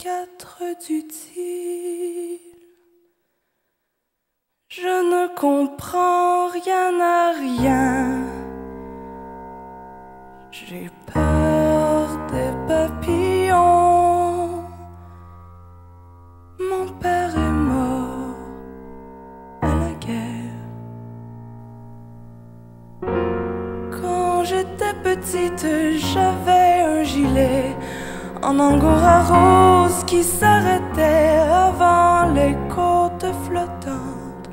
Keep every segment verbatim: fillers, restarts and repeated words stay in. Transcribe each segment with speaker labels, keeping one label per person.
Speaker 1: quatre d'utile. Je ne comprends rien à rien. J'ai peur des papillons. Mon père est mort à la guerre. Quand j'étais petite, j'avais un gilet en angora rose qui s'arrêtait avant les côtes flottantes.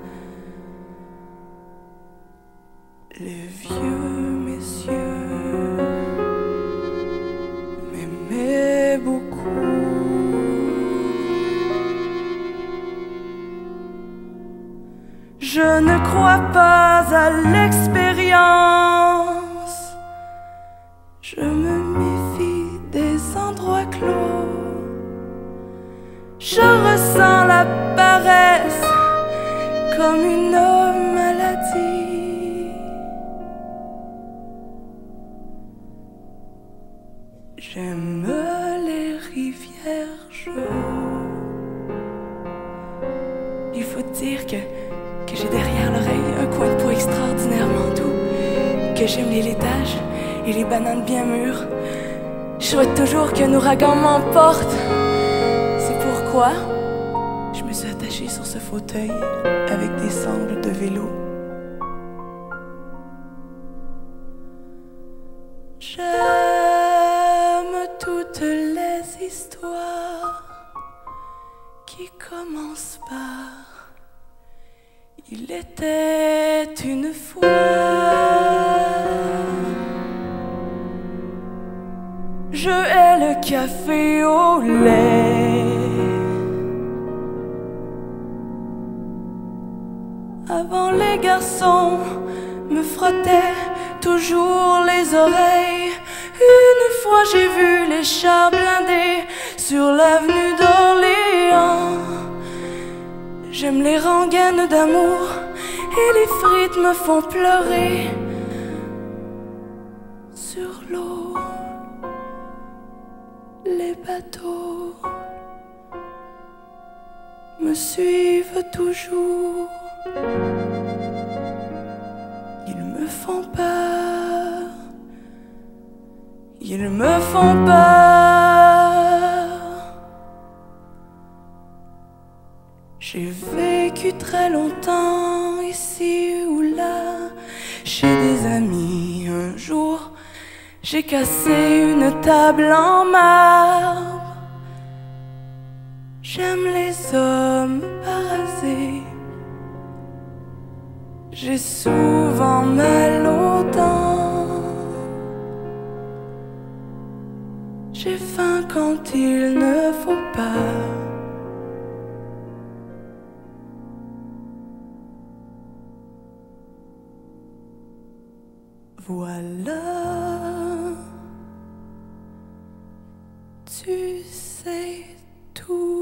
Speaker 1: Les vieux messieurs m'aimaient beaucoup. Je ne crois pas à l'expérience. Je me méfie des endroits clos. Je ressens la paresse comme une maladie. J'aime les rivières chaudes. Il faut dire que, que j'ai derrière l'oreille un coin de peau extraordinairement doux, que j'aime les laitages et les bananes bien mûres. Je souhaite toujours qu'un ouragan m'emporte. C'est pourquoi je me suis attachée sur ce fauteuil avec des sangles de vélo. J'aime toutes les histoires qui commencent par il était une fois. Je hais le café au lait. Avant, les garçons me frottaient toujours les oreilles. Une fois j'ai vu les chars blindés sur l'avenue d'Orléans. J'aime les rengaines d'amour et les frites me font pleurer. Sur l'eau, les bateaux me suivent toujours. Ils me font peur, ils me font peur. J'ai vécu très longtemps ici ou là, chez des amis. Un jour, j'ai cassé une table en marbre. J'aime les hommes parasés. J'ai souvent mal aux dents. J'ai faim quand il ne faut pas. Voilà, tu sais tout.